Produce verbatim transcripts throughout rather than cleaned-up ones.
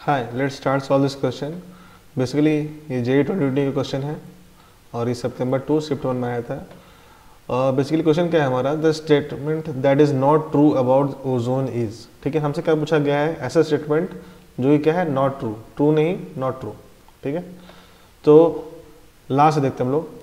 Hi, let's start solve this question. Basically ये J twenty twenty का question है और ये सितंबर टू शिफ्ट वन में आया था। और बेसिकली क्वेश्चन क्या है हमारा, the statement that is not true about ozone is. ठीक है, हमसे क्या पूछा गया है, ऐसा स्टेटमेंट जो ये क्या है, नॉट ट्रू, ट्रू नहीं नॉट ट्रू। ठीक है, तो लास्ट देखते हैं हम लोग।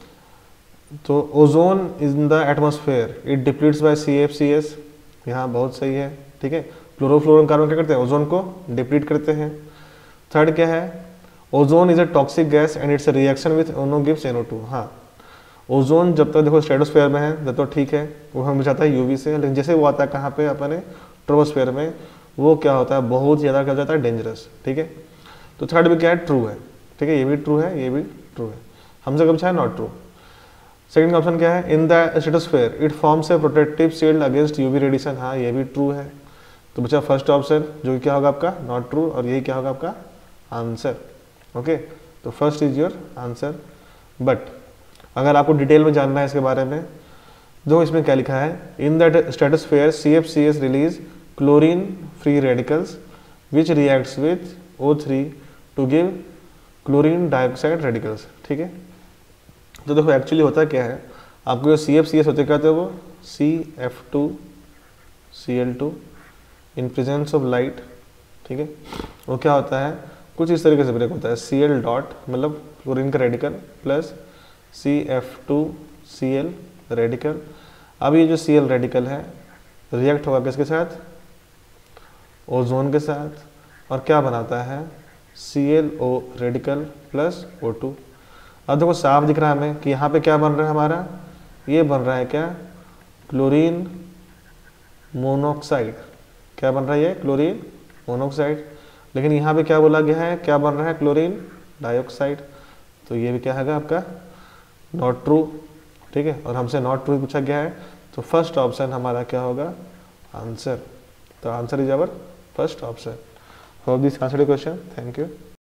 तो ozone in the atmosphere it depletes by C F C S, यहाँ बहुत सही है। ठीक है, क्लोरोफ्लोरोकार्बन क्या करते हैं, ओजोन को डिप्लीट करते हैं। थर्ड क्या है, ozone is a toxic gas and its reaction with NO gives N O two. हाँ, ओजोन जब तक देखो स्ट्रेटोस्फेयर में है तब तो ठीक है, वो हमें जाता है यूवी से, लेकिन जैसे वो आता है कहाँ पे, अपने ट्रोपोस्फेयर में, वो क्या होता है, बहुत ज़्यादा क्या हो जाता है, डेंजरस। ठीक है, तो थर्ड भी क्या है, ट्रू है। ठीक है, ये भी ट्रू है, ये भी ट्रू है। हमसे कब है नॉट ट्रू। सेकंड ऑप्शन क्या है, in the stratosphere it forms a protective shield against UV radiation. हाँ, ये भी ट्रू है। तो बचा फर्स्ट ऑप्शन जो क्या होगा आपका नॉट ट्रू, और यही क्या होगा आपका आंसर। ओके, तो first is your answer. But अगर आपको डिटेल में जानना है इसके बारे में, जो इसमें क्या लिखा है, in that stratosphere C F C S release chlorine free radicals which reacts with O three to give chlorine dioxide radicals. ठीक है, तो देखो एक्चुअली होता क्या है, आपको जो सी एफ सी एस होते कहते हैं वो C F two C L two in presence of light. ठीक है, वो क्या होता है, कुछ इस तरीके से ब्रेक होता है, सी एल डॉट मतलब क्लोरीन का radical plus C F two C L radical. अब ये जो सी एल रेडिकल है रिएक्ट होगा किसके साथ, ओजोन के साथ, और क्या बनाता है, C L O radical plus O two. अब देखो साफ दिख रहा है हमें कि यहाँ पे क्या बन रहा है हमारा, ये बन रहा है क्या, क्लोरीन मोनोऑक्साइड। क्या बन रहा है ये, क्लोरीन मोनोऑक्साइड। लेकिन यहाँ पे क्या बोला गया है, क्या बन रहा है, क्लोरीन डाइऑक्साइड। तो ये भी क्या है आपका नॉट ट्रू। ठीक है, और हमसे नॉट ट्रू पूछा गया है, तो फर्स्ट ऑप्शन हमारा क्या होगा आंसर। तो answer is our first option. Hope this answer the question. Thank you.